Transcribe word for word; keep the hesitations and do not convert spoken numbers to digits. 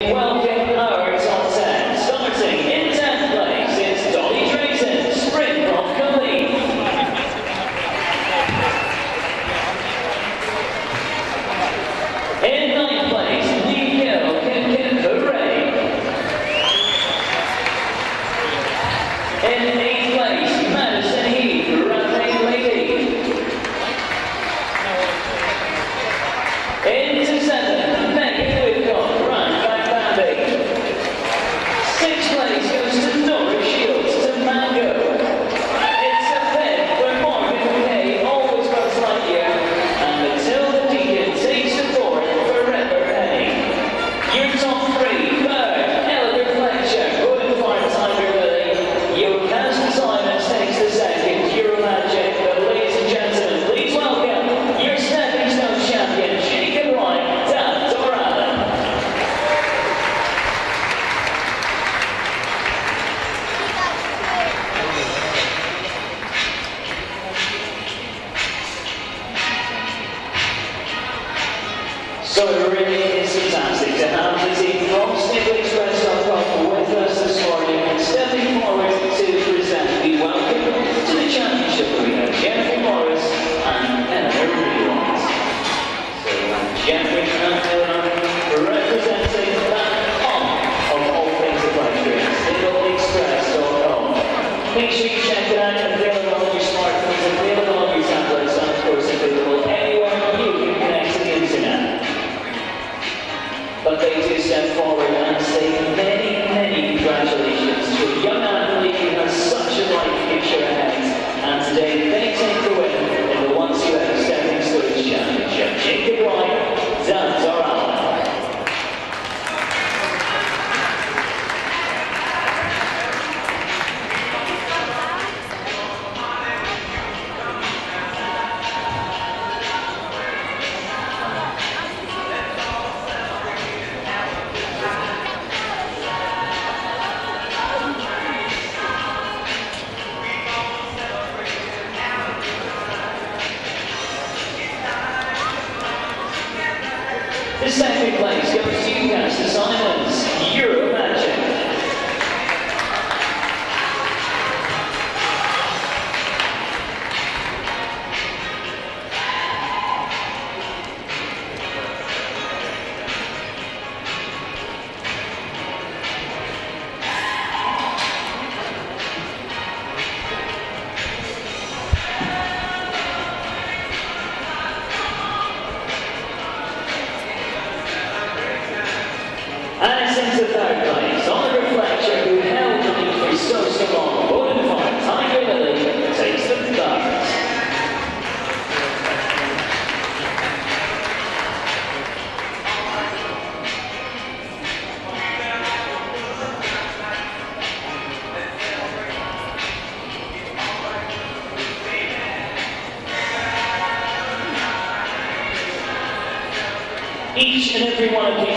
Welcome our top ten. Starting in tenth place, it's Dolly Drayton, sprint from Cully. In ninth place, Lee Hill, Kim Kim Hooray. In eighth place, Madison Heath, Ramping Lady. Into seventh, Megan Whitcomb, Run Back Bambi. Sixth place goes to Nora Shields to Mango. It's a fifth where Morgann Bloquet always runs like you, and Matilda Deacon takes the fourth forever Penny. Your top three, Bird, Elder Fletcher, Golden Farm Tiger Lily. Your Castle Simons takes the second, Euro Magic. But ladies and gentlemen, please welcome your stepping stone champion, Jacob White, Dan Doran. So it really is fantastic to have the team from Snibble Express dot com with us this morning, stepping forward to present the welcome to the championship. We have Jeffrey Morris and Eleanor Reeland. So um, Jeffrey and Eleanor representing that hub of all things electric, Snibble Express dot com. Make sure you check it out, available on your smartphones, available on your tablets, and of course available anywhere you can connect to the internet. But they do step forward and say many, many congratulations to a young athlete who has such a bright future ahead. And today they take the win in the one two X Stepping Stones Championship. Jacob White, Dan Doran. The second place goes to Castle Simons, Euro Magic. And it's into third place, on the Reflection, who held the lead for so, so long. Golden Farm Tiger Lily takes the third. Each and every one of you